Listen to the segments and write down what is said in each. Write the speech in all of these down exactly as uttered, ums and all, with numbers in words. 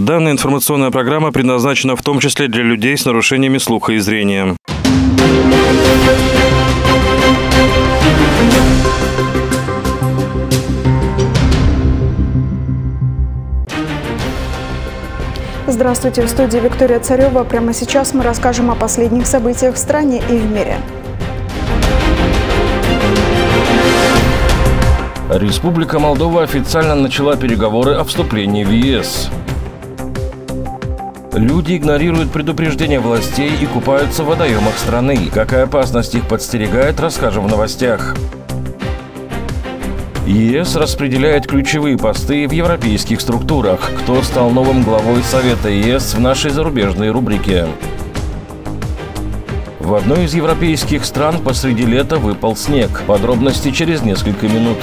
Данная информационная программа предназначена в том числе для людей с нарушениями слуха и зрения. Здравствуйте, в студии Виктория Царева. Прямо сейчас мы расскажем о последних событиях в стране и в мире. Республика Молдова официально начала переговоры о вступлении в ЕС. Люди игнорируют предупреждения властей и купаются в водоемах страны. Какая опасность их подстерегает, расскажем в новостях. ЕС распределяет ключевые посты в европейских структурах. Кто стал новым главой Совета ЕС в нашей зарубежной рубрике? В одной из европейских стран посреди лета выпал снег. Подробности через несколько минут.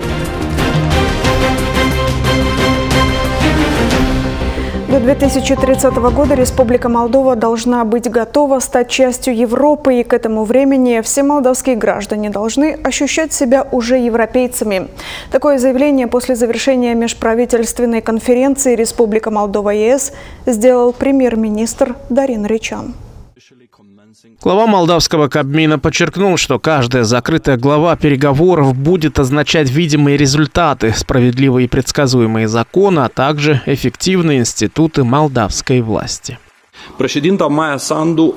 До две тысячи тридцатого года Республика Молдова должна быть готова стать частью Европы, и к этому времени все молдавские граждане должны ощущать себя уже европейцами. Такое заявление после завершения межправительственной конференции Республика Молдова-ЕС сделал премьер-министр Дарин Ричан. Глава молдавского Кабмина подчеркнул, что каждая закрытая глава переговоров будет означать видимые результаты, справедливые и предсказуемые законы, а также эффективные институты молдавской власти. Президент Майя Санду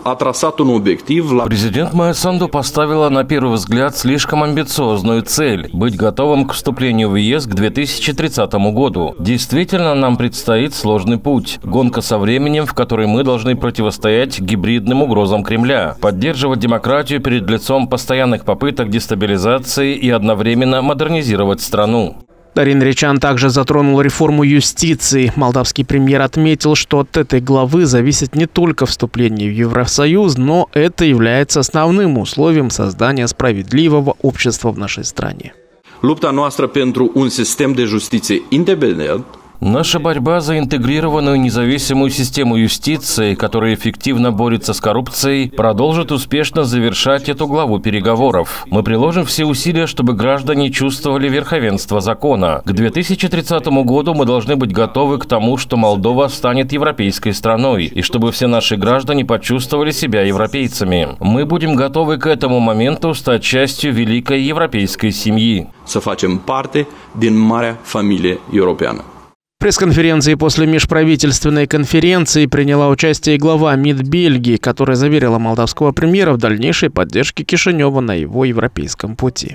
поставила на первый взгляд слишком амбициозную цель – быть готовым к вступлению в ЕС к две тысячи тридцатому году. Действительно, нам предстоит сложный путь – гонка со временем, в которой мы должны противостоять гибридным угрозам Кремля, поддерживать демократию перед лицом постоянных попыток дестабилизации и одновременно модернизировать страну. Дарин Ричан также затронул реформу юстиции. Молдавский премьер отметил, что от этой главы зависит не только вступление в Евросоюз, но это является основным условием создания справедливого общества в нашей стране. Lupta noastră pentru un sistem de justiție independent. Наша борьба за интегрированную независимую систему юстиции, которая эффективно борется с коррупцией, продолжит успешно завершать эту главу переговоров. Мы приложим все усилия, чтобы граждане чувствовали верховенство закона. К две тысячи тридцатому году мы должны быть готовы к тому, что Молдова станет европейской страной, и чтобы все наши граждане почувствовали себя европейцами. Мы будем готовы к этому моменту стать частью великой европейской семьи. Să facem parte din marea familie europeană. В пресс-конференции после межправительственной конференции приняла участие и глава МИД Бельгии, которая заверила молдавского премьера в дальнейшей поддержке Кишинева на его европейском пути.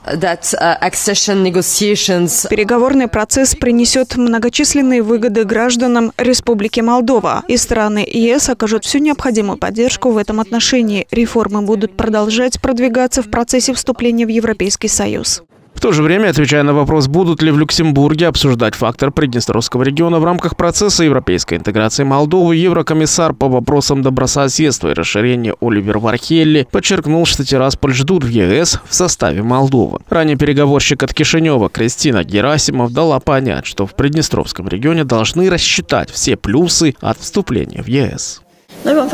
Переговорный процесс принесет многочисленные выгоды гражданам Республики Молдова, и страны ЕС окажут всю необходимую поддержку в этом отношении. Реформы будут продолжать продвигаться в процессе вступления в Европейский Союз. В то же время, отвечая на вопрос, будут ли в Люксембурге обсуждать фактор Приднестровского региона в рамках процесса европейской интеграции Молдовы, еврокомиссар по вопросам добрососедства и расширения Оливер Вархелли подчеркнул, что Тирасполь ждут в ЕС в составе Молдовы. Ранее переговорщик от Кишинева Кристина Герасимов дала понять, что в Приднестровском регионе должны рассчитать все плюсы от вступления в ЕС. Мы в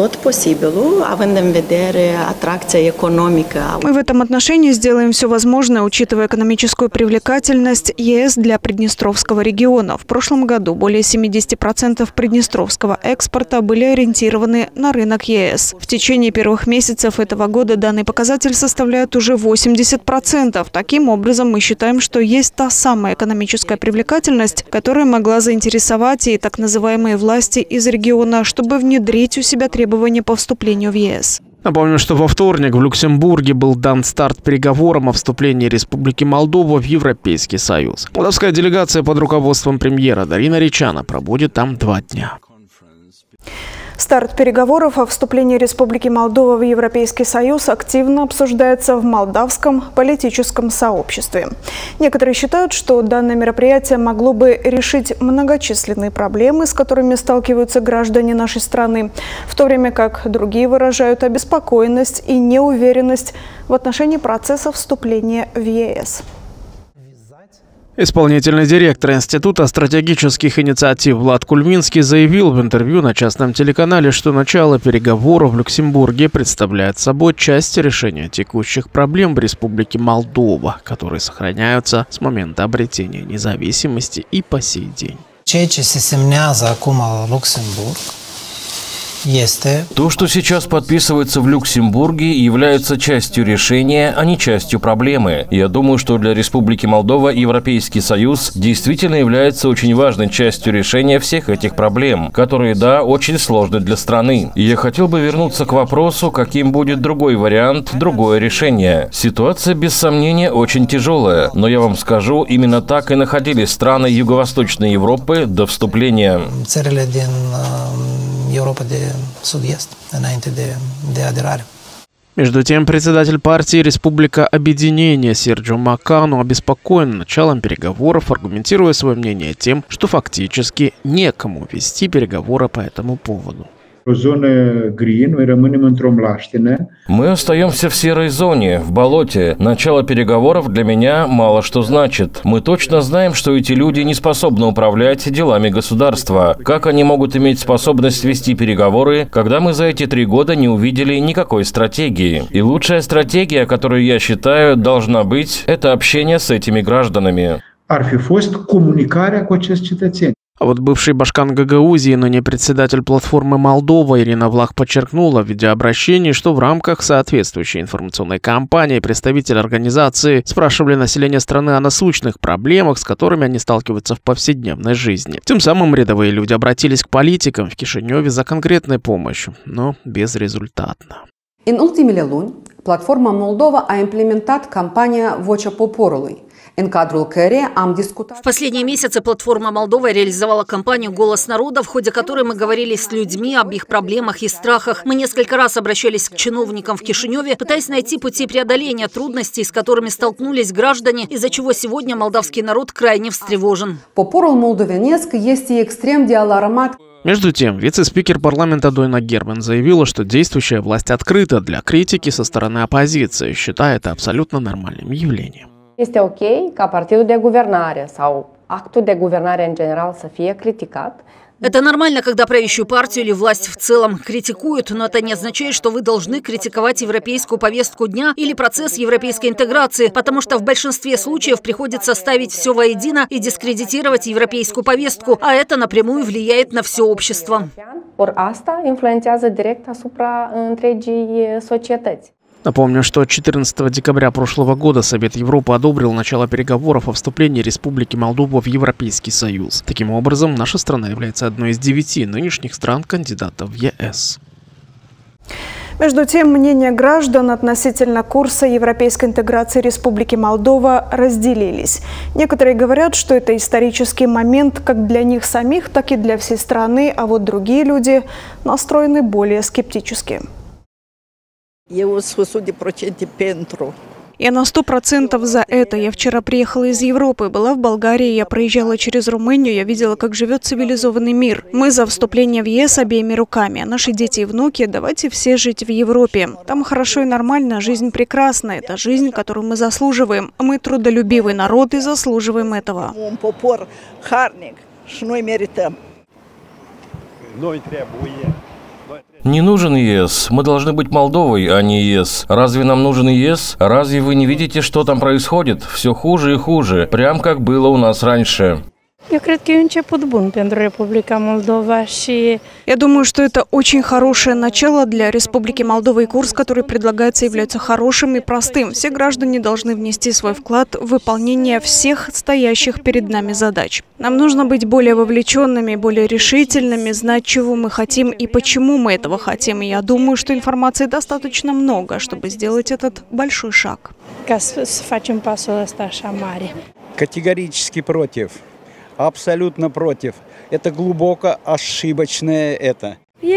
этом отношении сделаем все возможное, учитывая экономическую привлекательность ЕС для Приднестровского региона. В прошлом году более семидесяти процентов приднестровского экспорта были ориентированы на рынок ЕС. В течение первых месяцев этого года данный показатель составляет уже восемьдесят процентов. Таким образом, мы считаем, что есть та самая экономическая привлекательность, которая могла заинтересовать и так называемые власти из региона, чтобы внедрить у себя требования по вступлению в ЕС. Напомню, что во вторник в Люксембурге был дан старт переговорам о вступлении Республики Молдова в Европейский Союз. Молдавская делегация под руководством премьера Дарина Ричана пробудет там два дня. Старт переговоров о вступлении Республики Молдова в Европейский Союз активно обсуждается в молдавском политическом сообществе. Некоторые считают, что данное мероприятие могло бы решить многочисленные проблемы, с которыми сталкиваются граждане нашей страны, в то время как другие выражают обеспокоенность и неуверенность в отношении процесса вступления в ЕС. Исполнительный директор Института стратегических инициатив Влад Кульминский заявил в интервью на частном телеканале, что начало переговоров в Люксембурге представляет собой часть решения текущих проблем в Республике Молдова, которые сохраняются с момента обретения независимости и по сей день. То, что сейчас подписывается в Люксембурге, является частью решения, а не частью проблемы. Я думаю, что для Республики Молдова Европейский Союз действительно является очень важной частью решения всех этих проблем, которые, да, очень сложны для страны. И я хотел бы вернуться к вопросу, каким будет другой вариант, другое решение. Ситуация, без сомнения, очень тяжелая, но я вам скажу, именно так и находились страны Юго-Восточной Европы до вступления. Европа de Sud-Est, înainte de, de aderare. Между тем, председатель партии «Республика Объединения» Серджио Макану обеспокоен началом переговоров, аргументируя свое мнение тем, что фактически некому вести переговоры по этому поводу. Мы остаемся в серой зоне, в болоте. Начало переговоров для меня мало что значит. Мы точно знаем, что эти люди не способны управлять делами государства. Как они могут иметь способность вести переговоры, когда мы за эти три года не увидели никакой стратегии? И лучшая стратегия, которую я считаю, должна быть, это общение с этими гражданами. А вот бывший башкан Гагаузии, но не председатель платформы Молдова Ирина Влах подчеркнула в видеообращении, что в рамках соответствующей информационной кампании представители организации спрашивали население страны о насущных проблемах, с которыми они сталкиваются в повседневной жизни. Тем самым рядовые люди обратились к политикам в Кишиневе за конкретной помощью, но безрезультатно. În ultimele luni, platforma Moldova a implementat campania Vocea Poporului. В последние месяцы платформа Молдова реализовала кампанию «Голос народа», в ходе которой мы говорили с людьми об их проблемах и страхах. Мы несколько раз обращались к чиновникам в Кишиневе, пытаясь найти пути преодоления трудностей, с которыми столкнулись граждане, из-за чего сегодня молдавский народ крайне встревожен. Между тем, вице-спикер парламента Дойна Герман заявила, что действующая власть открыта для критики со стороны оппозиции, считая это абсолютно нормальным явлением. Este ok ca partidul de guvernare sau actul de guvernare în general să fie criticat. Это нормально, когда правящую партию или власть в целом критикуют, но это не означает, что вы должны критиковать европейскую повестку дня или процесс европейской интеграции, потому что в большинстве случаев приходится ставить все воедино и дискредитировать европейскую повестку, а это напрямую влияет на все общество. Ori asta influențează direct asupra întregii societăți. Напомню, что четырнадцатого декабря прошлого года Совет Европы одобрил начало переговоров о вступлении Республики Молдова в Европейский Союз. Таким образом, наша страна является одной из девяти нынешних стран-кандидатов в ЕС. Между тем, мнения граждан относительно курса европейской интеграции Республики Молдова разделились. Некоторые говорят, что это исторический момент как для них самих, так и для всей страны, а вот другие люди настроены более скептически. Я на сто процентов за это. Я вчера приехала из Европы, была в Болгарии, я проезжала через Румынию, я видела, как живет цивилизованный мир. Мы за вступление в ЕС обеими руками. А наши дети и внуки, давайте все жить в Европе. Там хорошо и нормально, жизнь прекрасна. Это жизнь, которую мы заслуживаем. Мы трудолюбивый народ и заслуживаем этого. Не нужен ЕС. Мы должны быть Молдовой, а не ЕС. Разве нам нужен ЕС? Разве вы не видите, что там происходит? Все хуже и хуже. Прям как было у нас раньше. Eu cred că e un început bun pentru Republica Moldova și... Я думаю, что это очень хорошее начало для Республики Молдова, и курс, который предлагается, является хорошим и простым. Все граждане должны внести свой вклад в выполнение всех стоящих перед нами задач. Нам нужно быть более вовлеченными, более решительными, знать, чего мы хотим и почему мы этого хотим. И я думаю, что информации достаточно много, чтобы сделать этот большой шаг. Категорически против. Абсолютно против. Это глубоко ошибочное это.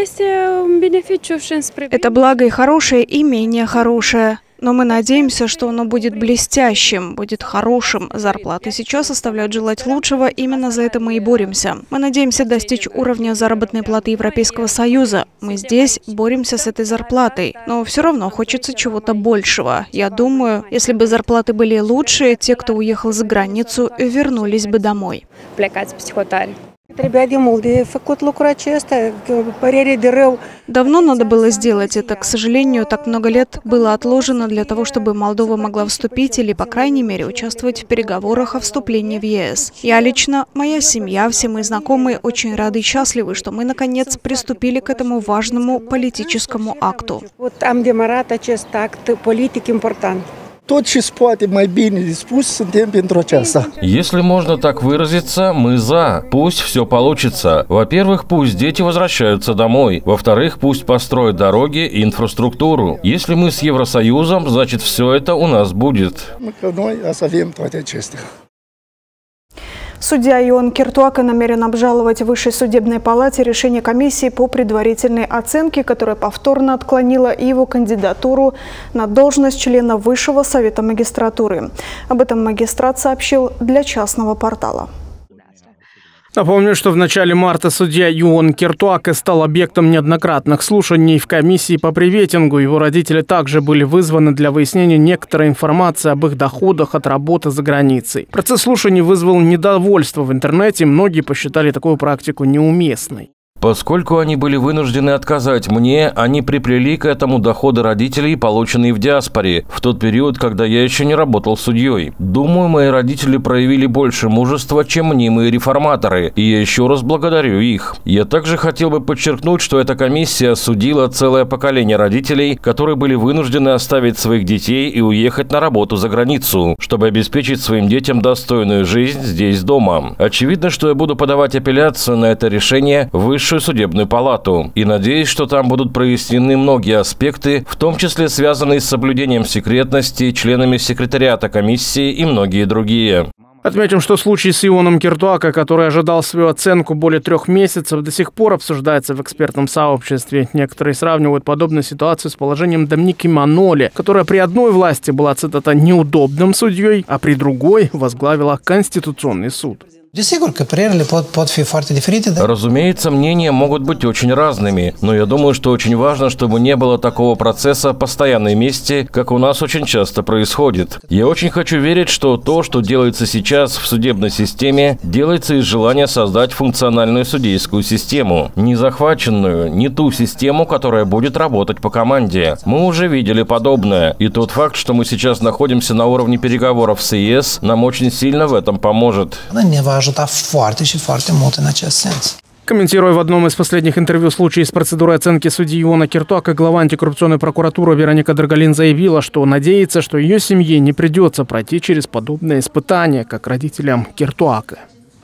Это благо и хорошее, и менее хорошее. Но мы надеемся, что оно будет блестящим, будет хорошим. Зарплаты сейчас оставляют желать лучшего, именно за это мы и боремся. Мы надеемся достичь уровня заработной платы Европейского Союза. Мы здесь боремся с этой зарплатой, но все равно хочется чего-то большего. Я думаю, если бы зарплаты были лучше, те, кто уехал за границу, вернулись бы домой. Давно надо было сделать это. К сожалению, так много лет было отложено для того, чтобы Молдова могла вступить или, по крайней мере, участвовать в переговорах о вступлении в ЕС. Я лично, моя семья, все мои знакомые очень рады и счастливы, что мы, наконец, приступили к этому важному политическому акту. Если можно так выразиться, мы за. Пусть все получится. Во-первых, пусть дети возвращаются домой. Во-вторых, пусть построят дороги и инфраструктуру. Если мы с Евросоюзом, значит, все это у нас будет. Судья Иоанн Киртуака намерен обжаловать в Высшей судебной палате решение комиссии по предварительной оценке, которая повторно отклонила его кандидатуру на должность члена Высшего совета магистратуры. Об этом магистрат сообщил для частного портала. Напомню, что в начале марта судья Иоанн Киртуака стал объектом неоднократных слушаний в комиссии по приветингу. Его родители также были вызваны для выяснения некоторой информации об их доходах от работы за границей. Процесс слушаний вызвал недовольство в интернете. Многие посчитали такую практику неуместной. Поскольку они были вынуждены отказать мне, они приплели к этому доходы родителей, полученные в диаспоре, в тот период, когда я еще не работал судьей. Думаю, мои родители проявили больше мужества, чем мнимые реформаторы, и я еще раз благодарю их. Я также хотел бы подчеркнуть, что эта комиссия осудила целое поколение родителей, которые были вынуждены оставить своих детей и уехать на работу за границу, чтобы обеспечить своим детям достойную жизнь здесь дома. Очевидно, что я буду подавать апелляцию на это решение в Высшую судебную палату. И надеюсь, что там будут прояснены многие аспекты, в том числе связанные с соблюдением секретности, членами секретариата комиссии и многие другие. Отметим, что случай с Иоанном Киртуака, который ожидал свою оценку более трех месяцев, до сих пор обсуждается в экспертном сообществе. Некоторые сравнивают подобную ситуацию с положением Доминики Маноли, которая при одной власти была, цитата, неудобным судьей, а при другой возглавила Конституционный суд. Разумеется, мнения могут быть очень разными, но я думаю, что очень важно, чтобы не было такого процесса постоянной мести, как у нас очень часто происходит. Я очень хочу верить, что то, что делается сейчас в судебной системе, делается из желания создать функциональную судейскую систему. Не захваченную, не ту систему, которая будет работать по команде. Мы уже видели подобное, и тот факт, что мы сейчас находимся на уровне переговоров с ЕС, нам очень сильно в этом поможет. Комментируя в одном из последних интервью случай с процедурой оценки судьи Иоанна Киртуака, глава антикоррупционной прокуратуры Вероника Драгалин заявила, что надеется, что ее семье не придется пройти через подобное испытание, как родителям Киртуака.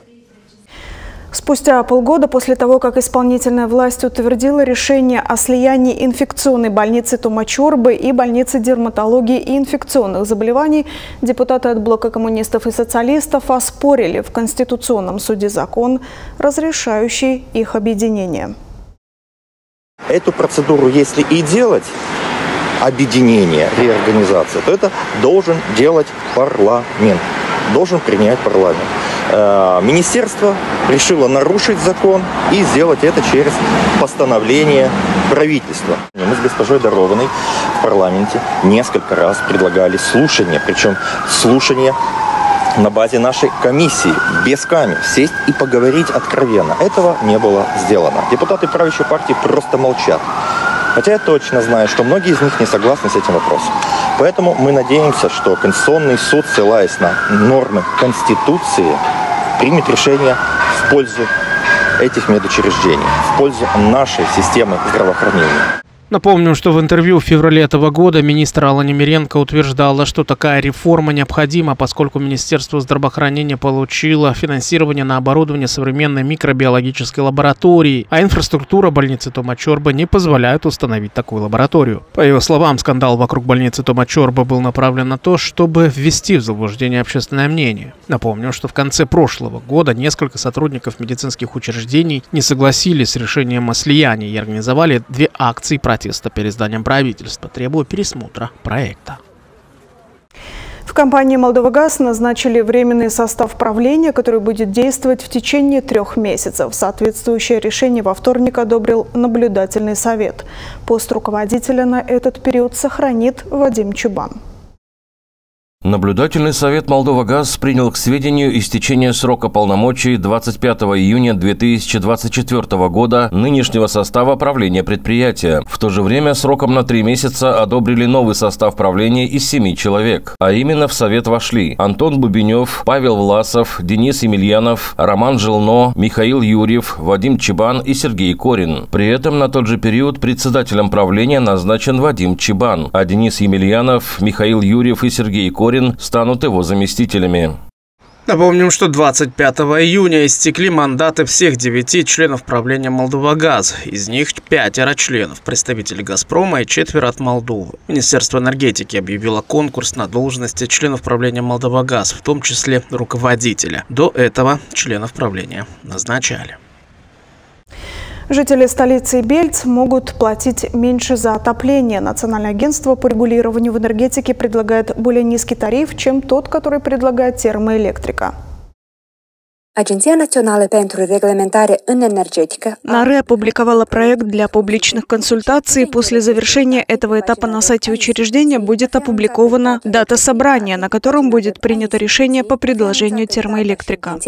Спустя полгода после того, как исполнительная власть утвердила решение о слиянии инфекционной больницы Томачорбы и больницы дерматологии и инфекционных заболеваний, депутаты от блока коммунистов и социалистов оспорили в Конституционном суде закон, разрешающий их объединение. Эту процедуру, если и делать, объединение, реорганизация, то это должен делать парламент, должен принять парламент. Министерство решило нарушить закон и сделать это через постановление правительства. Мы с госпожой Дарованой в парламенте несколько раз предлагали слушания, причем слушания на базе нашей комиссии, без камер, сесть и поговорить откровенно. Этого не было сделано. Депутаты правящей партии просто молчат. Хотя я точно знаю, что многие из них не согласны с этим вопросом. Поэтому мы надеемся, что Конституционный суд, ссылаясь на нормы Конституции, примет решение в пользу этих медучреждений, в пользу нашей системы здравоохранения. Напомним, что в интервью в феврале этого года министр Алла Немиренко утверждала, что такая реформа необходима, поскольку Министерство здравоохранения получило финансирование на оборудование современной микробиологической лаборатории, а инфраструктура больницы Томачорба не позволяет установить такую лабораторию. По ее словам, скандал вокруг больницы Томачорба был направлен на то, чтобы ввести в заблуждение общественное мнение. Напомню, что в конце прошлого года несколько сотрудников медицинских учреждений не согласились с решением о слиянии и организовали две акции протеста перед зданием правительства, требуя пересмотра проекта. В компании «Молдовагаз» назначили временный состав правления, который будет действовать в течение трех месяцев. Соответствующее решение во вторник одобрил наблюдательный совет. Пост руководителя на этот период сохранит Вадим Чубан. Наблюдательный совет «Молдова-Газ» принял к сведению истечение срока полномочий двадцать пятого июня две тысячи двадцать четвёртого года нынешнего состава правления предприятия. В то же время сроком на три месяца одобрили новый состав правления из семи человек. А именно в совет вошли Антон Бубенев, Павел Власов, Денис Емельянов, Роман Желно, Михаил Юрьев, Вадим Чебан и Сергей Корин. При этом на тот же период председателем правления назначен Вадим Чебан, а Денис Емельянов, Михаил Юрьев и Сергей Корин станут его заместителями. Напомним, что двадцать пятого июня истекли мандаты всех девяти членов правления «Молдова-Газ». Из них пятеро членов – представители «Газпрома» и четверо от Молдовы. Министерство энергетики объявило конкурс на должности членов правления «Молдова-Газ», в том числе руководителя. До этого членов правления назначали. Жители столицы Бельц могут платить меньше за отопление. Национальное агентство по регулированию в энергетике предлагает более низкий тариф, чем тот, который предлагает термоэлектрика. Агенция национальной pentru reglementare în energetică НАРЭ опубликовала проект для публичных консультаций. После завершения этого этапа на сайте учреждения будет опубликована дата собрания, на котором будет принято решение по предложению термоэлектрика.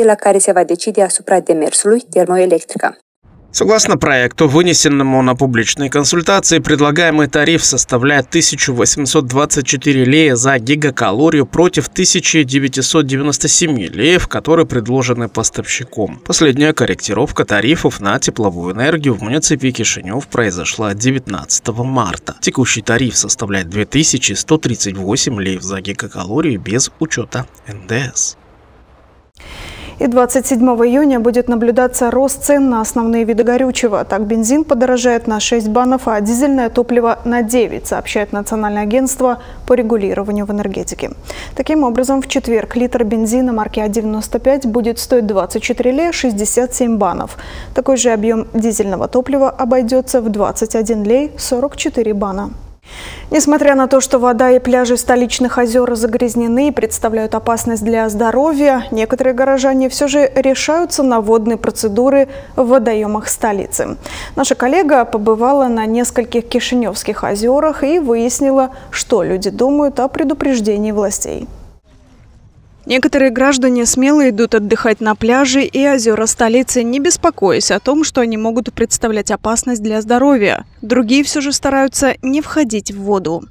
Согласно проекту, вынесенному на публичной консультации, предлагаемый тариф составляет тысячу восемьсот двадцать четыре лея за гигакалорию против тысячи девятисот девяноста семи леев, которые предложены поставщиком. Последняя корректировка тарифов на тепловую энергию в муниципе Кишинев произошла девятнадцатого марта. Текущий тариф составляет две тысячи сто тридцать восемь леев за гигакалорию без учета эн дэ эс. И двадцать седьмого июня будет наблюдаться рост цен на основные виды горючего. Так, бензин подорожает на шесть банов, а дизельное топливо на девять, сообщает Национальное агентство по регулированию в энергетике. Таким образом, в четверг литр бензина марки А девяносто пять будет стоить двадцать четыре лея шестьдесят семь банов. Такой же объем дизельного топлива обойдется в двадцать один лей сорок четыре бана. Несмотря на то, что вода и пляжи столичных озер загрязнены и представляют опасность для здоровья, некоторые горожане все же решаются на водные процедуры в водоемах столицы. Наша коллега побывала на нескольких кишиневских озерах и выяснила, что люди думают о предупреждении властей. Некоторые граждане смело идут отдыхать на пляжи и озера столицы, не беспокоясь о том, что они могут представлять опасность для здоровья. Другие все же стараются не входить в воду.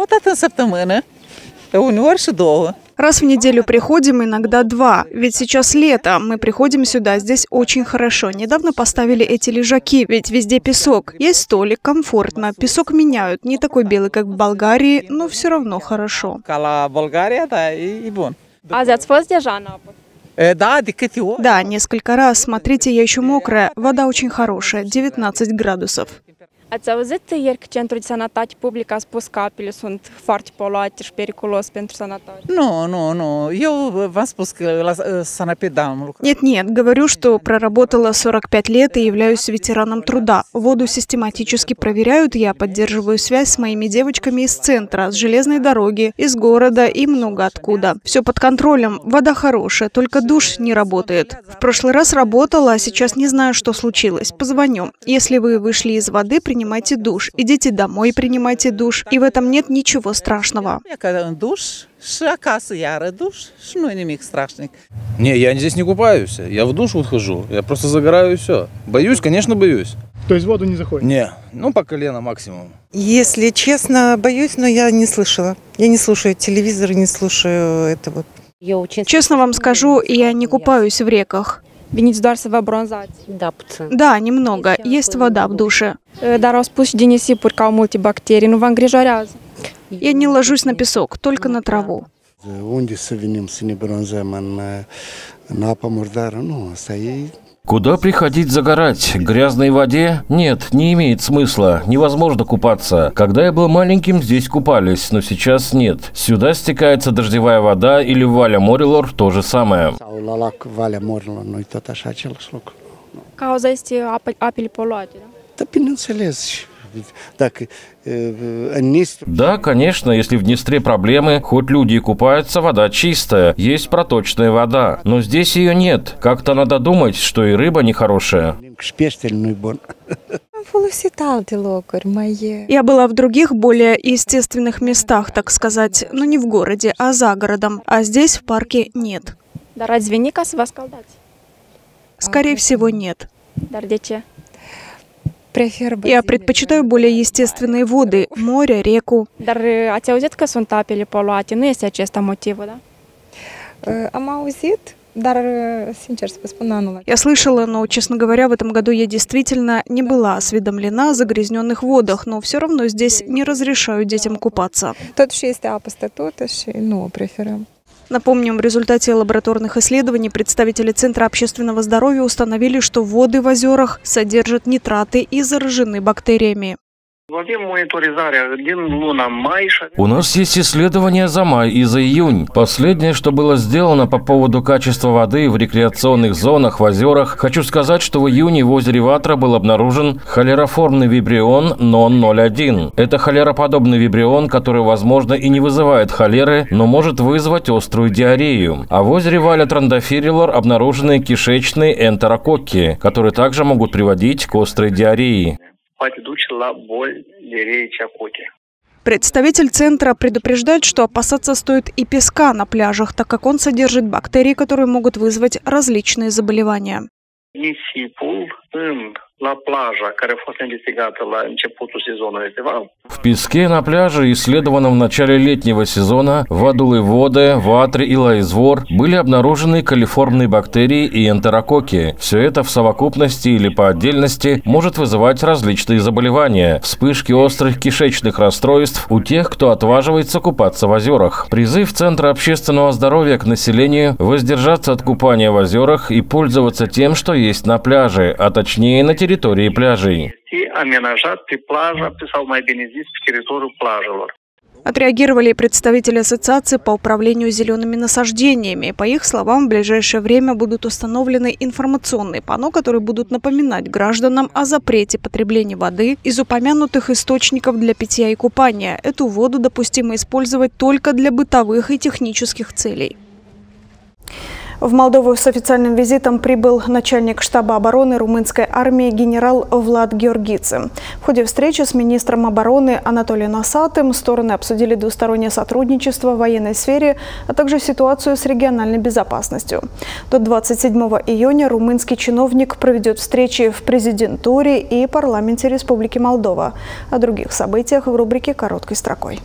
Раз в неделю приходим, иногда два. Ведь сейчас лето, мы приходим сюда, здесь очень хорошо. Недавно поставили эти лежаки, ведь везде песок. Есть столик, комфортно. Песок меняют, не такой белый, как в Болгарии, но все равно хорошо. Azi ați fost deja în apă? Да, несколько раз. Смотрите, я еще мокрая. Вода очень хорошая, девятнадцать градусов. Ați auzit ieri că Centrul de Sănătate Publică a spus că apele sunt foarte poluate și periculos pentru sănătate? Nu, nu, nu. Eu v-am spus că la Sanaped am lucrat. Нет, нет, говорю, что проработала сорок пять лет и являюсь ветераном труда. Воду систематически проверяют, я поддерживаю связь с моими девочками из центра, с железной дороги, из города и много откуда. Все под контролем, вода хорошая, только душ не работает. В прошлый раз работала, а сейчас не знаю, что случилось. Позвоню. Если вы вышли из воды, принимайте душ. Идите домой, принимайте душ. И в этом нет ничего страшного. Не, я здесь не купаюсь. Я в душ выхожу. Я просто загораю и все. Боюсь, конечно, боюсь. То есть в воду не заходит? Не, ну по колено максимум. Если честно, боюсь, но я не слышала. Я не слушаю телевизор, не слушаю это вот. Честно вам скажу, я не купаюсь в реках. Veniți doar să vă bronzați. Da, puțin. Да, немного. Есть вода в душе. Dar au spus și din nisipuri că au multe bacterii. Nu vă îngrijorează? Я не ложусь на песок, только на tраву. Unde să venim să ne bronzăm în, în apă murdară? Nu, asta e... Куда приходить загорать? К грязной воде? Нет, не имеет смысла. Невозможно купаться. Когда я был маленьким, здесь купались, но сейчас нет. Сюда стекается дождевая вода или в Валя Морилор то же самое. Cauza este apele poluate, da? Да, bineînțeles. Да, конечно, если в Днестре проблемы, хоть люди и купаются, вода чистая, есть проточная вода. Но здесь ее нет. Как-то надо думать, что и рыба нехорошая. Я была в других, более естественных местах, так сказать, но не в городе, а за городом. А здесь, в парке, нет. Скорее всего, нет. Я предпочитаю более естественные воды, море, реку. Я слышала, но, честно говоря, в этом году я действительно не была осведомлена о загрязненных водах, но все равно здесь не разрешаю детям купаться. Напомним, в результате лабораторных исследований представители Центра общественного здоровья установили, что воды в озерах содержат нитраты и заражены бактериями. У нас есть исследования за май и за июнь. Последнее, что было сделано по поводу качества воды в рекреационных зонах, в озерах, хочу сказать, что в июне в озере Ватра был обнаружен холероформный вибрион нон ноль один. Это холероподобный вибрион, который, возможно, и не вызывает холеры, но может вызвать острую диарею. А в озере Валя Трандафирилор обнаружены кишечные энтерококки, которые также могут приводить к острой диарее. Представитель центра предупреждает, что опасаться стоит и песка на пляжах, так как он содержит бактерии, которые могут вызвать различные заболевания. В песке на пляже, исследованном в начале летнего сезона, в Адулы-Воде, Ватре и Лаизвор были обнаружены колиформные бактерии и энтерококки. Все это в совокупности или по отдельности может вызывать различные заболевания, вспышки острых кишечных расстройств у тех, кто отваживается купаться в озерах. Призыв Центра общественного здоровья к населению воздержаться от купания в озерах и пользоваться тем, что есть на пляже, а точнее на территории пляжей. Отреагировали представители ассоциации по управлению зелеными насаждениями. По их словам, в ближайшее время будут установлены информационные панно, которые будут напоминать гражданам о запрете потребления воды из упомянутых источников для питья и купания. Эту воду допустимо использовать только для бытовых и технических целей. В Молдову с официальным визитом прибыл начальник штаба обороны румынской армии генерал Влад Георгидзе. В ходе встречи с министром обороны Анатолием Асатым стороны обсудили двустороннее сотрудничество в военной сфере, а также ситуацию с региональной безопасностью. До двадцать седьмого июня румынский чиновник проведет встречи в президентуре и парламенте Республики Молдова. О других событиях в рубрике «Короткой строкой».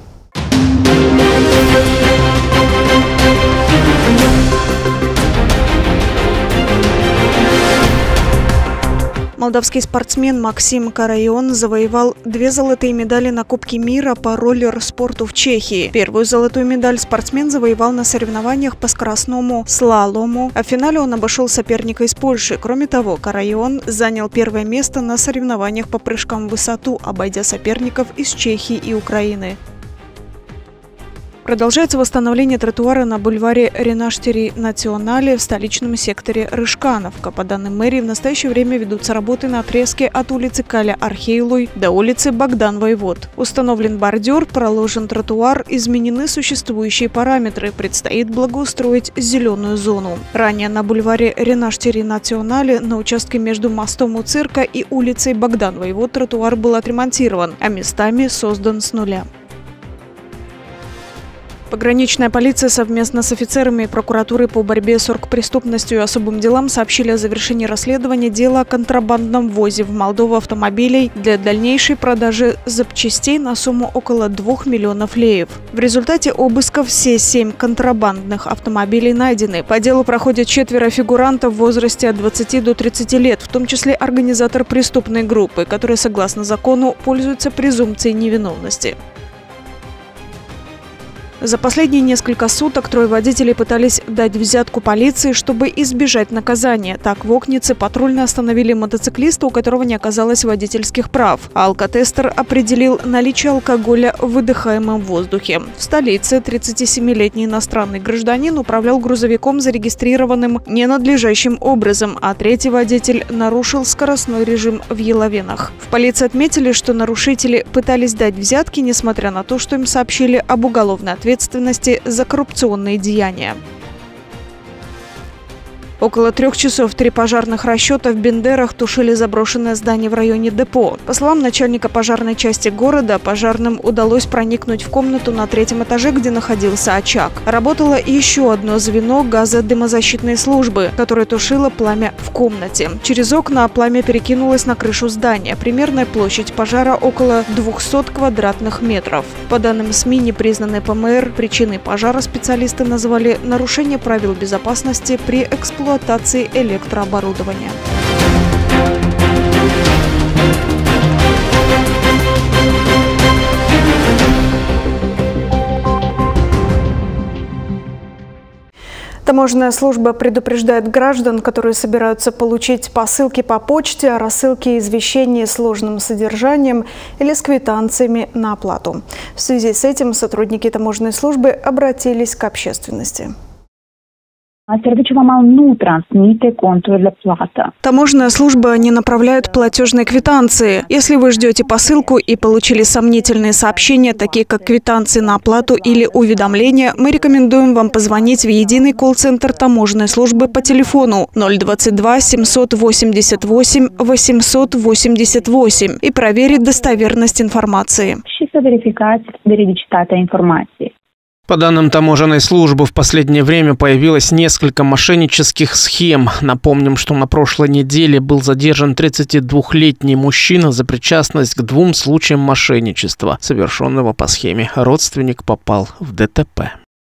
Молдавский спортсмен Максим Карайон завоевал две золотые медали на Кубке мира по роллер-спорту в Чехии. Первую золотую медаль спортсмен завоевал на соревнованиях по скоростному слалому, а в финале он обошел соперника из Польши. Кроме того, Карайон занял первое место на соревнованиях по прыжкам в высоту, обойдя соперников из Чехии и Украины. Продолжается восстановление тротуара на бульваре Ренаштери Национале в столичном секторе Рыжкановка. По данным мэрии, в настоящее время ведутся работы на отрезке от улицы Каля Архейлуй до улицы Богдан Воевод. Установлен бордюр, проложен тротуар, изменены существующие параметры. Предстоит благоустроить зеленую зону. Ранее на бульваре Ренаштери Национале на участке между мостом у цирка и улицей Богдан Воевод тротуар был отремонтирован, а местами создан с нуля. Пограничная полиция совместно с офицерами прокуратуры по борьбе с оргпреступностью и особым делам сообщили о завершении расследования дела о контрабандном ввозе в Молдову автомобилей для дальнейшей продажи запчастей на сумму около двух миллионов леев. В результате обысков все семь контрабандных автомобилей найдены. По делу проходят четверо фигурантов в возрасте от двадцати до тридцати лет, в том числе организатор преступной группы, который, согласно закону, пользуется презумпцией невиновности. За последние несколько суток трое водителей пытались дать взятку полиции, чтобы избежать наказания. Так, в Окнице патрульно остановили мотоциклиста, у которого не оказалось водительских прав. А алкотестер определил наличие алкоголя в выдыхаемом воздухе. В столице тридцатисемилетний иностранный гражданин управлял грузовиком, зарегистрированным ненадлежащим образом, а третий водитель нарушил скоростной режим в Еловенах. В полиции отметили, что нарушители пытались дать взятки, несмотря на то, что им сообщили об уголовной ответственности ответственности за коррупционные деяния. Около трех часов три пожарных расчета в Бендерах тушили заброшенное здание в районе депо. По словам начальника пожарной части города, пожарным удалось проникнуть в комнату на третьем этаже, где находился очаг. Работало еще одно звено газодымозащитной службы, которое тушило пламя в комнате. Через окна пламя перекинулось на крышу здания. Примерная площадь пожара около двухсот квадратных метров. По данным СМИ, непризнанной ПМР, причиной пожара специалисты назвали нарушение правил безопасности при эксплуатации электрооборудования. Таможенная служба предупреждает граждан, которые собираются получить посылки по почте, о рассылке извещений с сложным содержанием или с квитанциями на оплату. В связи с этим сотрудники таможенной службы обратились к общественности. Таможенная служба не направляет платежные квитанции. Если вы ждете посылку и получили сомнительные сообщения, такие как квитанции на оплату или уведомления, мы рекомендуем вам позвонить в единый колл-центр таможенной службы по телефону ноль двадцать два семьсот восемьдесят восемь восемьсот восемьдесят восемь и проверить достоверность информации. По данным таможенной службы, в последнее время появилось несколько мошеннических схем. Напомним, что на прошлой неделе был задержан тридцатидвухлетний мужчина за причастность к двум случаям мошенничества, совершенного по схеме. Родственник попал в ДТП.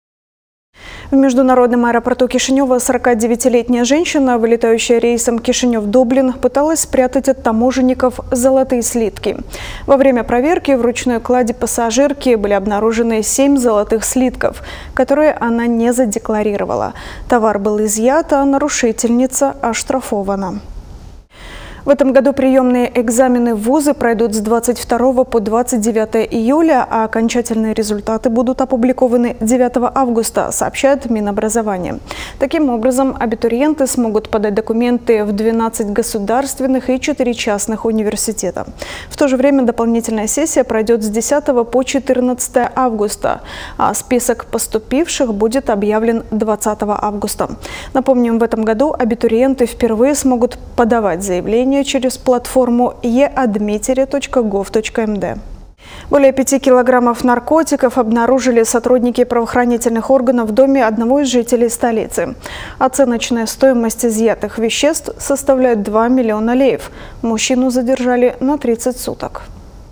В международном аэропорту Кишинева сорокадевятилетняя женщина, вылетающая рейсом Кишинев-Дублин, пыталась спрятать от таможенников золотые слитки. Во время проверки в ручной кладе пассажирки были обнаружены семь золотых слитков, которые она не задекларировала. Товар был изъят, а нарушительница оштрафована. В этом году приемные экзамены в вузы пройдут с двадцать второго по двадцать девятое июля, а окончательные результаты будут опубликованы девятого августа, сообщает Минобразование. Таким образом, абитуриенты смогут подать документы в двенадцать государственных и четыре частных университета. В то же время дополнительная сессия пройдет с десятого по четырнадцатое августа, а список поступивших будет объявлен двадцатого августа. Напомним, в этом году абитуриенты впервые смогут подавать заявление через платформу e admitere точка gov точка md. Более пяти килограммов наркотиков обнаружили сотрудники правоохранительных органов в доме одного из жителей столицы. Оценочная стоимость изъятых веществ составляет два миллиона леев. Мужчину задержали на тридцать суток.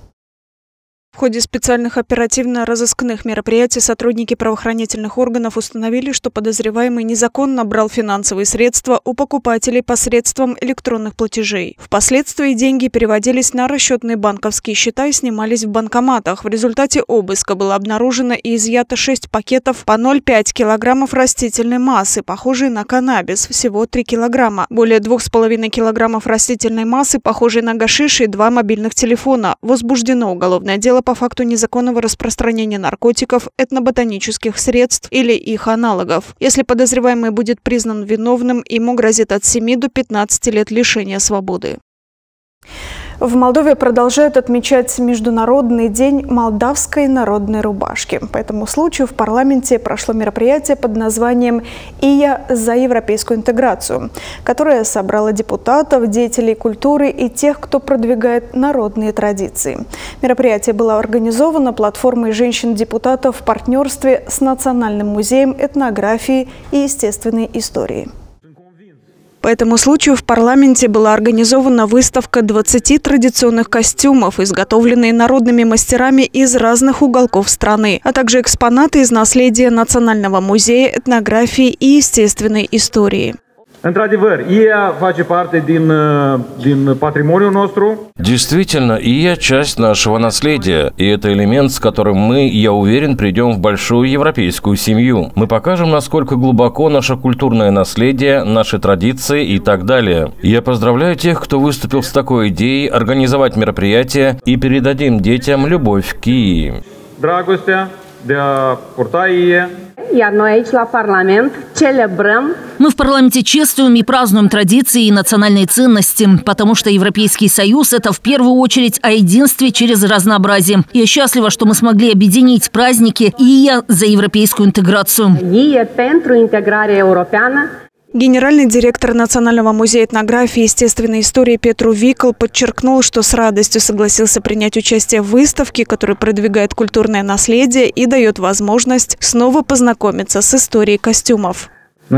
В ходе специальных оперативно-розыскных мероприятий сотрудники правоохранительных органов установили, что подозреваемый незаконно брал финансовые средства у покупателей посредством электронных платежей. Впоследствии деньги переводились на расчетные банковские счета и снимались в банкоматах. В результате обыска было обнаружено и изъято шесть пакетов по ноль целых пять десятых килограммов растительной массы, похожей на каннабис, всего три килограмма. Более двух с половиной килограммов растительной массы, похожей на гашиш, и два мобильных телефона. Возбуждено уголовное дело по факту незаконного распространения наркотиков, этноботанических средств или их аналогов. Если подозреваемый будет признан виновным, ему грозит от семи до пятнадцати лет лишения свободы. В Молдове продолжают отмечать Международный день молдавской народной рубашки. По этому случаю в парламенте прошло мероприятие под названием «Ия за европейскую интеграцию», которое собрало депутатов, деятелей культуры и тех, кто продвигает народные традиции. Мероприятие было организовано платформой женщин-депутатов в партнерстве с Национальным музеем этнографии и естественной истории. По этому случаю в парламенте была организована выставка двадцати традиционных костюмов, изготовленные народными мастерами из разных уголков страны, а также экспонаты из наследия Национального музея этнографии и естественной истории. Действительно, ия – часть нашего наследия. И это элемент, с которым мы, я уверен, придем в большую европейскую семью. Мы покажем, насколько глубоко наше культурное наследие, наши традиции и так далее. Я поздравляю тех, кто выступил с такой идеей организовать мероприятие, и передадим детям любовь к ии. Мы в парламенте чествуем и празднуем традиции и национальные ценности, потому что Европейский Союз – это в первую очередь о единстве через разнообразие. Я счастлива, что мы смогли объединить праздники «Ия за европейскую интеграцию». Генеральный директор Национального музея этнографии и естественной истории Петру Викл подчеркнул, что с радостью согласился принять участие в выставке, которая продвигает культурное наследие и дает возможность снова познакомиться с историей костюмов.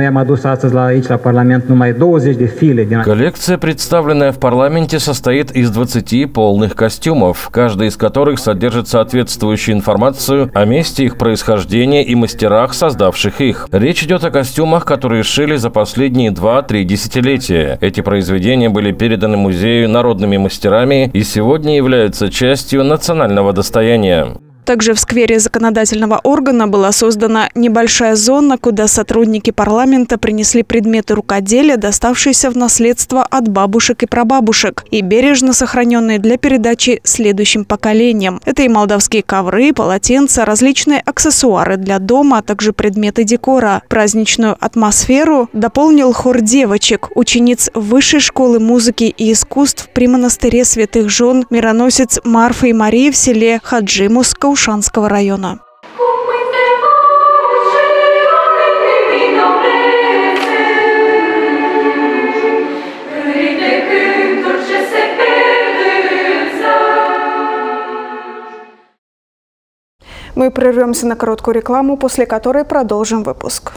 Коллекция, представленная в парламенте, состоит из двадцати полных костюмов, каждый из которых содержит соответствующую информацию о месте их происхождения и мастерах, создавших их. Речь идет о костюмах, которые шили за последние два-три десятилетия. Эти произведения были переданы музею народными мастерами и сегодня являются частью национального достояния. Также в сквере законодательного органа была создана небольшая зона, куда сотрудники парламента принесли предметы рукоделия, доставшиеся в наследство от бабушек и прабабушек, и бережно сохраненные для передачи следующим поколениям. Это и молдавские ковры, полотенца, различные аксессуары для дома, а также предметы декора. Праздничную атмосферу дополнил хор девочек, учениц Высшей школы музыки и искусств при монастыре Святых Жен мироносец Марфы и Марии в селе Хаджимус Каушанского района. Мы прервемся на короткую рекламу, после которой продолжим выпуск.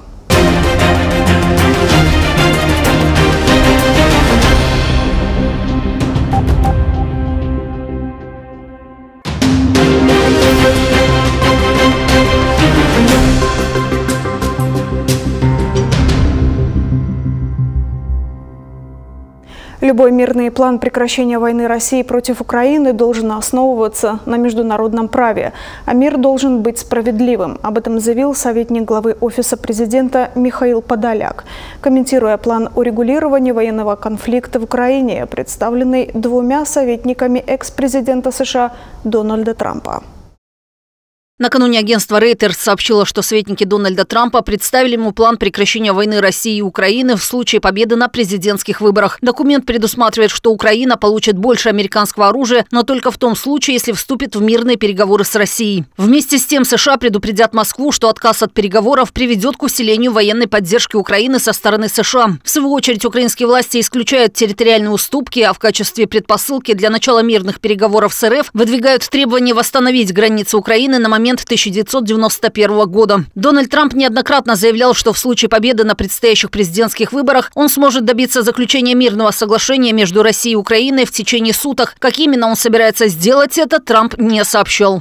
Любой мирный план прекращения войны России против Украины должен основываться на международном праве, а мир должен быть справедливым. Об этом заявил советник главы Офиса президента Михаил Подоляк, комментируя план урегулирования военного конфликта в Украине, представленный двумя советниками экс-президента США Дональда Трампа. Накануне агентство Reuters сообщило, что советники Дональда Трампа представили ему план прекращения войны России и Украины в случае победы на президентских выборах. Документ предусматривает, что Украина получит больше американского оружия, но только в том случае, если вступит в мирные переговоры с Россией. Вместе с тем США предупредят Москву, что отказ от переговоров приведет к усилению военной поддержки Украины со стороны США. В свою очередь, украинские власти исключают территориальные уступки, а в качестве предпосылки для начала мирных переговоров с РФ выдвигают требование восстановить границы Украины на момент тысяча девятьсот девяносто первого года. Дональд Трамп неоднократно заявлял, что в случае победы на предстоящих президентских выборах он сможет добиться заключения мирного соглашения между Россией и Украиной в течение суток. Как именно он собирается сделать это, Трамп не сообщил.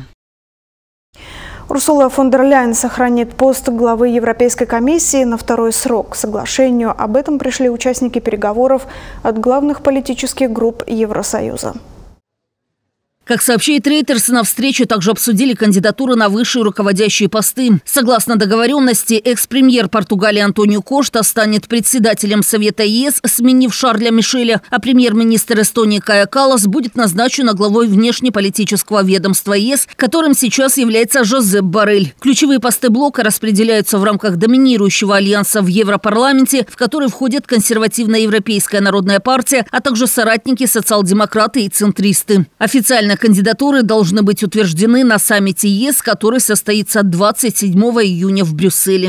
Урсула фон дер Ляйен сохранит пост главы Европейской комиссии на второй срок. К соглашению об этом пришли участники переговоров от главных политических групп Евросоюза. Как сообщает Reuters, на встрече также обсудили кандидатуры на высшие руководящие посты. Согласно договоренности, экс-премьер Португалии Антонио Кошта станет председателем Совета ЕС, сменив Шарля Мишеля, а премьер-министр Эстонии Кая Каллас будет назначен главой внешнеполитического ведомства ЕС, которым сейчас является Жозеп Боррель. Ключевые посты блока распределяются в рамках доминирующего альянса в Европарламенте, в который входят консервативная Европейская народная партия, а также соратники социал-демократы и центристы. Официально кандидатуры должны быть утверждены на саммите ЕС, который состоится двадцать седьмого июня в Брюсселе.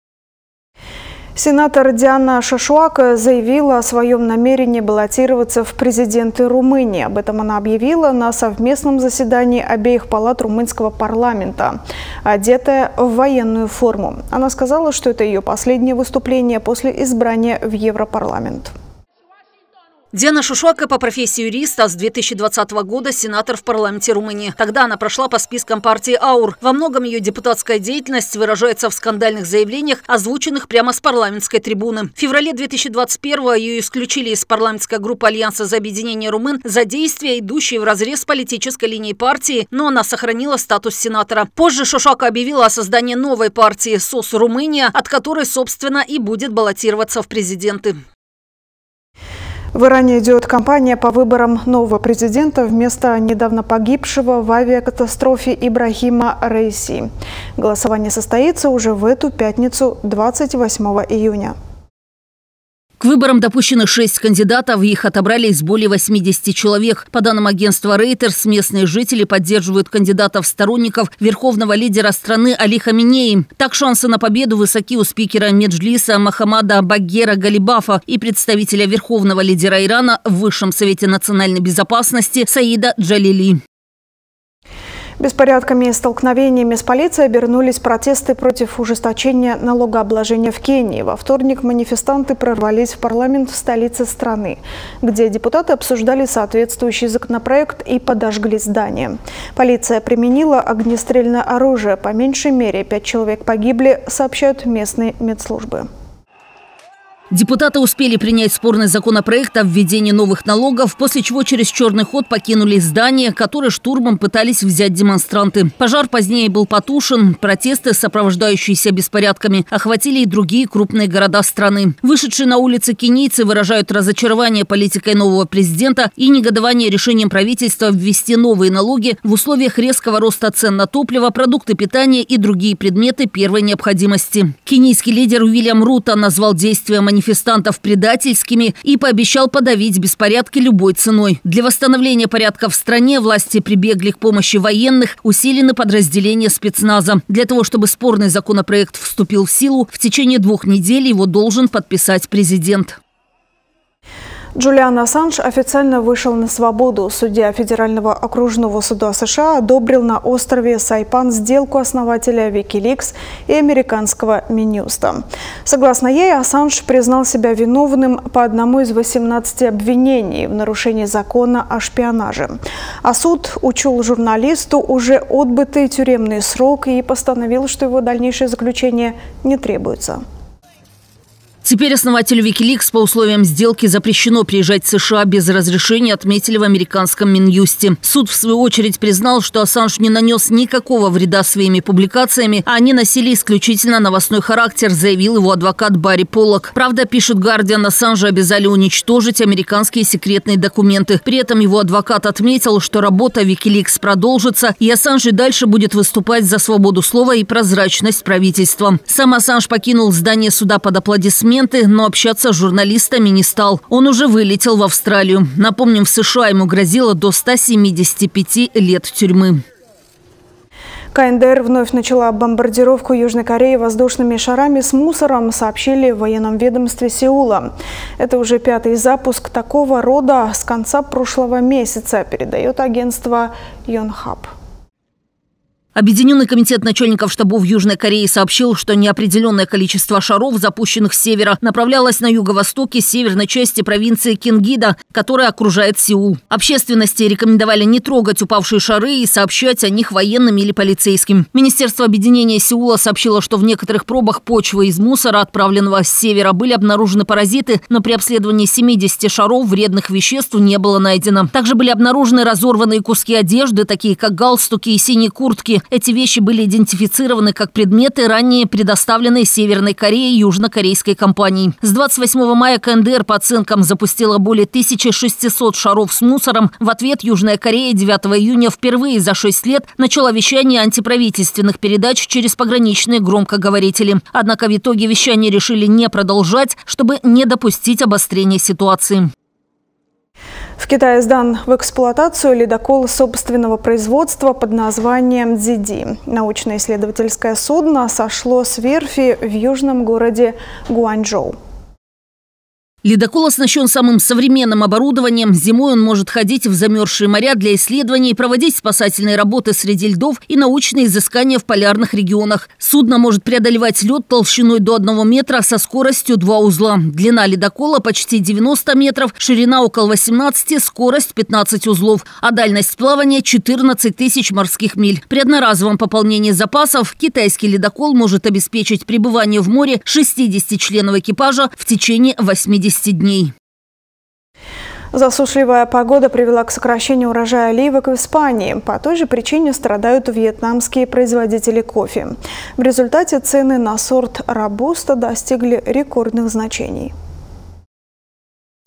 Сенатор Диана Шашуака заявила о своем намерении баллотироваться в президенты Румынии. Об этом она объявила на совместном заседании обеих палат румынского парламента, одетая в военную форму. Она сказала, что это ее последнее выступление после избрания в Европарламент. Диана Шашуака по профессии юрист, а с две тысячи двадцатого года сенатор в парламенте Румынии. Тогда она прошла по спискам партии АУР. Во многом ее депутатская деятельность выражается в скандальных заявлениях, озвученных прямо с парламентской трибуны. В феврале две тысячи двадцать первого ее исключили из парламентской группы Альянса за объединение румын за действия, идущие вразрез с политической линией партии, но она сохранила статус сенатора. Позже Шашуака объявила о создании новой партии СОС Румыния, от которой, собственно, и будет баллотироваться в президенты. В Иране идет кампания по выборам нового президента вместо недавно погибшего в авиакатастрофе Ибрахима Раиси. Голосование состоится уже в эту пятницу, двадцать восьмого июня. К выборам допущены шесть кандидатов, их отобрали из более восьмидесяти человек. По данным агентства Reuters, местные жители поддерживают кандидатов-сторонников верховного лидера страны Али Хаминеи. Так шансы на победу высоки у спикера Меджлиса Мохаммада Багера Галибафа и представителя верховного лидера Ирана в Высшем совете национальной безопасности Саида Джалили. Беспорядками и столкновениями с полицией обернулись протесты против ужесточения налогообложения в Кении. Во вторник манифестанты прорвались в парламент в столице страны, где депутаты обсуждали соответствующий законопроект и подожгли здание. Полиция применила огнестрельное оружие. По меньшей мере пять человек погибли, сообщают местные медслужбы. Депутаты успели принять спорный законопроект о введении новых налогов, после чего через черный ход покинули здание, которое штурмом пытались взять демонстранты. Пожар позднее был потушен. Протесты, сопровождающиеся беспорядками, охватили и другие крупные города страны. Вышедшие на улицы кенийцы выражают разочарование политикой нового президента и негодование решением правительства ввести новые налоги в условиях резкого роста цен на топливо, продукты питания и другие предметы первой необходимости. Кенийский лидер Уильям Руто назвал действия манифестантов манифестантов предательскими и пообещал подавить беспорядки любой ценой. Для восстановления порядка в стране власти прибегли к помощи военных, усилены подразделения спецназа. Для того, чтобы спорный законопроект вступил в силу, в течение двух недель его должен подписать президент. Джулиан Ассанж официально вышел на свободу. Судья Федерального окружного суда США одобрил на острове Сайпан сделку основателя Wikileaks и американского Минюста. Согласно ей, Ассанж признал себя виновным по одному из восемнадцати обвинений в нарушении закона о шпионаже. А суд учел журналисту уже отбытый тюремный срок и постановил, что его дальнейшее заключение не требуется. Теперь основателю Wikileaks по условиям сделки запрещено приезжать в США без разрешения, отметили в американском Минюсте. Суд, в свою очередь, признал, что Ассанж не нанес никакого вреда своими публикациями, а они носили исключительно новостной характер, заявил его адвокат Барри Поллок. Правда, пишет Гардиан, Ассанжа обязали уничтожить американские секретные документы. При этом его адвокат отметил, что работа Wikileaks продолжится, и Ассанж и дальше будет выступать за свободу слова и прозрачность правительства. Сам Ассанж покинул здание суда под аплодисменты, но общаться с журналистами не стал. Он уже вылетел в Австралию. Напомним, в США ему грозило до ста семидесяти пяти лет тюрьмы. КНДР вновь начала бомбардировку Южной Кореи воздушными шарами с мусором, сообщили в военном ведомстве Сеула. Это уже пятый запуск такого рода с конца прошлого месяца, передает агентство Йонхап. Объединенный комитет начальников штабов Южной Кореи сообщил, что неопределенное количество шаров, запущенных с севера, направлялось на юго-востоке северной части провинции Кингида, которая окружает Сеул. Общественности рекомендовали не трогать упавшие шары и сообщать о них военным или полицейским. Министерство объединения Сеула сообщило, что в некоторых пробах почвы из мусора, отправленного с севера, были обнаружены паразиты, но при обследовании семидесяти шаров вредных веществ не было найдено. Также были обнаружены разорванные куски одежды, такие как галстуки и синие куртки. Эти вещи были идентифицированы как предметы, ранее предоставленные Северной Корее южнокорейской компанией. С двадцать восьмого мая КНДР по оценкам запустила более тысячи шестисот шаров с мусором. В ответ Южная Корея девятого июня впервые за шесть лет начала вещание антиправительственных передач через пограничные громкоговорители. Однако в итоге вещание решили не продолжать, чтобы не допустить обострения ситуации. В Китае сдан в эксплуатацию ледокол собственного производства под названием «Дзиди». Научно-исследовательское судно сошло с верфи в южном городе Гуанчжоу. Ледокол оснащен самым современным оборудованием. Зимой он может ходить в замерзшие моря для исследований, проводить спасательные работы среди льдов и научные изыскания в полярных регионах. Судно может преодолевать лед толщиной до одного метра со скоростью два узла. Длина ледокола почти девяносто метров, ширина около восемнадцати, скорость пятнадцать узлов, а дальность плавания четырнадцать тысяч морских миль. При одноразовом пополнении запасов китайский ледокол может обеспечить пребывание в море шестидесяти членов экипажа в течение восьмидесяти дней. Засушливая погода привела к сокращению урожая оливок в Испании. По той же причине страдают вьетнамские производители кофе. В результате цены на сорт робуста достигли рекордных значений.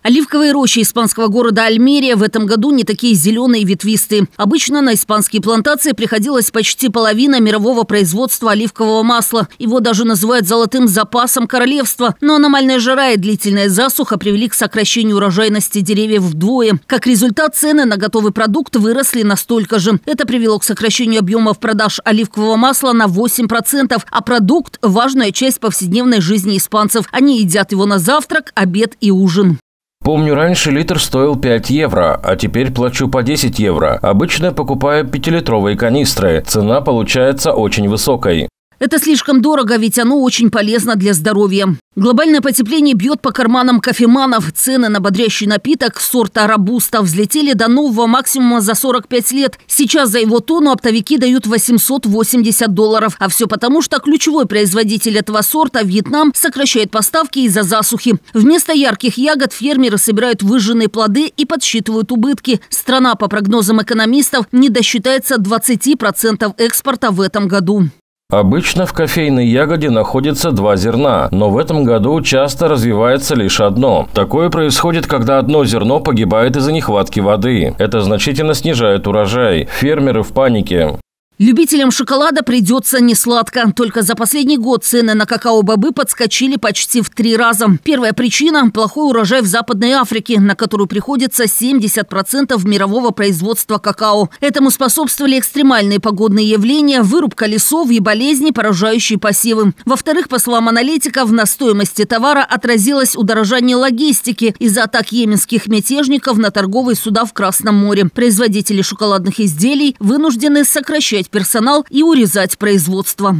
Оливковые рощи испанского города Альмерия в этом году не такие зеленые и ветвистые. Обычно на испанские плантации приходилось почти половина мирового производства оливкового масла. Его даже называют золотым запасом королевства. Но аномальная жара и длительная засуха привели к сокращению урожайности деревьев вдвое. Как результат, цены на готовый продукт выросли настолько же. Это привело к сокращению объемов продаж оливкового масла на восемь процентов. А продукт – важная часть повседневной жизни испанцев. Они едят его на завтрак, обед и ужин. Помню, раньше литр стоил пять евро, а теперь плачу по десять евро. Обычно покупаю пятилитровые канистры. Цена получается очень высокой. Это слишком дорого, ведь оно очень полезно для здоровья. Глобальное потепление бьет по карманам кофеманов. Цены на бодрящий напиток сорта робуста взлетели до нового максимума за сорок пять лет. Сейчас за его тонну оптовики дают восемьсот восемьдесят долларов. А все потому, что ключевой производитель этого сорта, Вьетнам, сокращает поставки из-за засухи. Вместо ярких ягод фермеры собирают выжженные плоды и подсчитывают убытки. Страна, по прогнозам экономистов, не досчитается двадцати процентов экспорта в этом году. Обычно в кофейной ягоде находится два зерна, но в этом году часто развивается лишь одно. Такое происходит, когда одно зерно погибает из-за нехватки воды. Это значительно снижает урожай. Фермеры в панике. Любителям шоколада придется несладко. Только за последний год цены на какао-бобы подскочили почти в три раза. Первая причина – плохой урожай в Западной Африке, на которую приходится семьдесят процентов мирового производства какао. Этому способствовали экстремальные погодные явления, вырубка лесов и болезни, поражающие посевы. Во-вторых, по словам аналитиков, на стоимости товара отразилось удорожание логистики из-за атак йеменских мятежников на торговые суда в Красном море. Производители шоколадных изделий вынуждены сокращать персонал и урезать производство.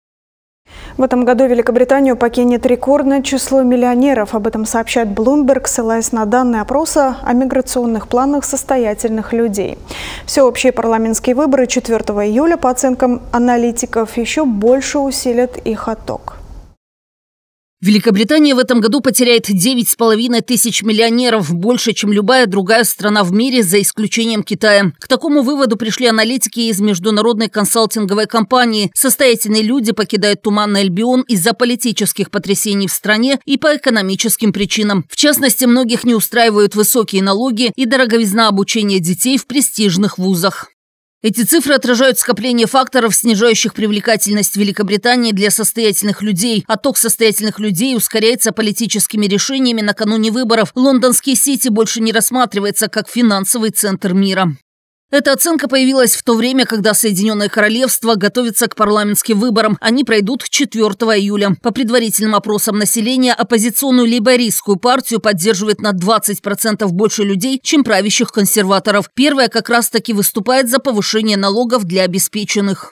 В этом году Великобританию покинет рекордное число миллионеров. Об этом сообщает Bloomberg, ссылаясь на данные опроса о миграционных планах состоятельных людей. Всеобщие парламентские выборы четвёртого июля, по оценкам аналитиков, еще больше усилят их отток. Великобритания в этом году потеряет девять с половиной тысяч миллионеров, больше, чем любая другая страна в мире, за исключением Китая. К такому выводу пришли аналитики из международной консалтинговой компании. Состоятельные люди покидают Туманный Альбион из-за политических потрясений в стране и по экономическим причинам. В частности, многих не устраивают высокие налоги и дороговизна обучения детей в престижных вузах. Эти цифры отражают скопление факторов, снижающих привлекательность Великобритании для состоятельных людей. Отток состоятельных людей ускоряется политическими решениями накануне выборов. Лондонский Сити больше не рассматривается как финансовый центр мира. Эта оценка появилась в то время, когда Соединенное Королевство готовится к парламентским выборам. Они пройдут четвёртого июля. По предварительным опросам населения, оппозиционную лейбористскую партию поддерживает на двадцать процентов больше людей, чем правящих консерваторов. Первая как раз-таки выступает за повышение налогов для обеспеченных.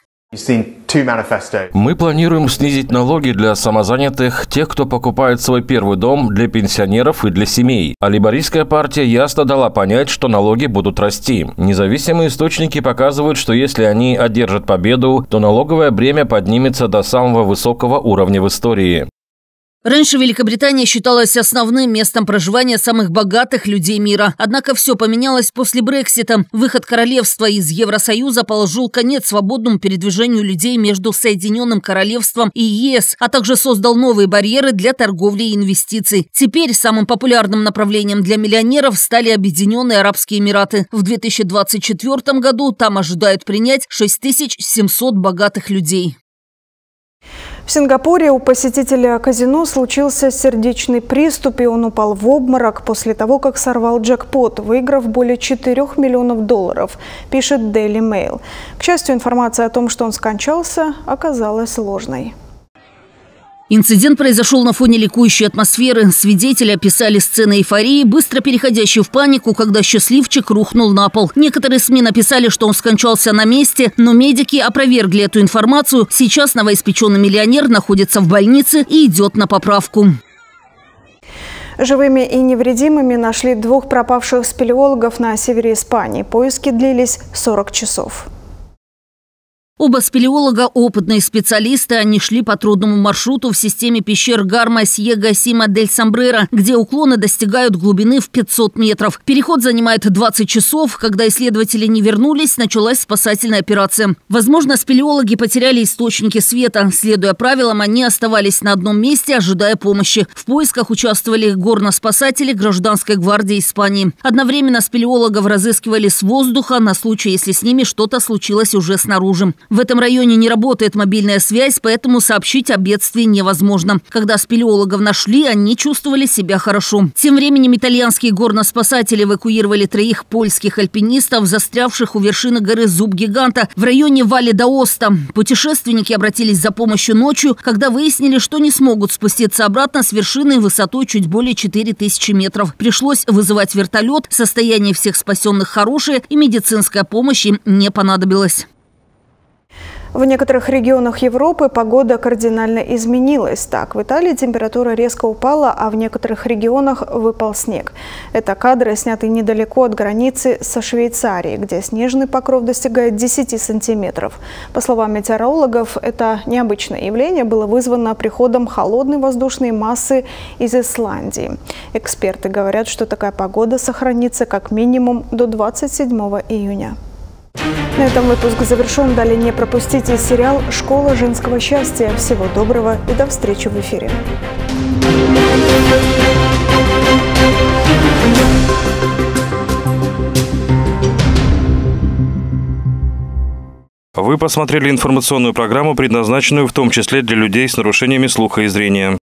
Мы планируем снизить налоги для самозанятых, тех, кто покупает свой первый дом, для пенсионеров и для семей. А лейбористская партия ясно дала понять, что налоги будут расти. Независимые источники показывают, что если они одержат победу, то налоговое бремя поднимется до самого высокого уровня в истории. Раньше Великобритания считалась основным местом проживания самых богатых людей мира. Однако все поменялось после Брексита. Выход королевства из Евросоюза положил конец свободному передвижению людей между Соединенным Королевством и ЕС, а также создал новые барьеры для торговли и инвестиций. Теперь самым популярным направлением для миллионеров стали Объединенные Арабские Эмираты. В две тысячи двадцать четвёртом году там ожидают принять шесть тысяч семьсот богатых людей. В Сингапуре у посетителя казино случился сердечный приступ, и он упал в обморок после того, как сорвал джекпот, выиграв более четырёх миллионов долларов, пишет Daily Mail. К счастью, информация о том, что он скончался, оказалась ложной. Инцидент произошел на фоне ликующей атмосферы. Свидетели описали сцены эйфории, быстро переходящей в панику, когда счастливчик рухнул на пол. Некоторые СМИ написали, что он скончался на месте, но медики опровергли эту информацию. Сейчас новоиспеченный миллионер находится в больнице и идет на поправку. Живыми и невредимыми нашли двух пропавших спелеологов на севере Испании. Поиски длились сорок часов. Оба спелеолога – опытные специалисты. Они шли по трудному маршруту в системе пещер Гарма-Сьего-Сима-дель-Сомбреро, где уклоны достигают глубины в пятьсот метров. Переход занимает двадцать часов. Когда исследователи не вернулись, началась спасательная операция. Возможно, спелеологи потеряли источники света. Следуя правилам, они оставались на одном месте, ожидая помощи. В поисках участвовали горно-спасатели Гражданской гвардии Испании. Одновременно спелеологов разыскивали с воздуха на случай, если с ними что-то случилось уже снаружи. В этом районе не работает мобильная связь, поэтому сообщить о бедствии невозможно. Когда спелеологов нашли, они чувствовали себя хорошо. Тем временем итальянские горно-спасатели эвакуировали троих польских альпинистов, застрявших у вершины горы Зуб-Гиганта в районе Валле-д'Аоста. Путешественники обратились за помощью ночью, когда выяснили, что не смогут спуститься обратно с вершины высотой чуть более четыре тысячи метров. Пришлось вызывать вертолет, состояние всех спасенных хорошее, и медицинская помощь им не понадобилась. В некоторых регионах Европы погода кардинально изменилась. Так, в Италии температура резко упала, а в некоторых регионах выпал снег. Это кадры, снятые недалеко от границы со Швейцарией, где снежный покров достигает десяти сантиметров. По словам метеорологов, это необычное явление было вызвано приходом холодной воздушной массы из Исландии. Эксперты говорят, что такая погода сохранится как минимум до двадцать седьмого июня. На этом выпуск завершен. Далее не пропустите сериал «Школа женского счастья». Всего доброго и до встречи в эфире. Вы посмотрели информационную программу, предназначенную в том числе для людей с нарушениями слуха и зрения.